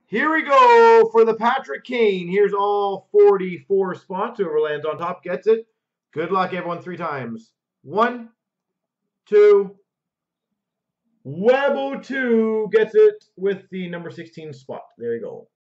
Here we go for the Patrick Kane. Here's all 44 spots. Whoever lands on top gets it. Good luck, everyone, 3 times. 1, 2. Webo2 gets it with the number 16 spot. There you go.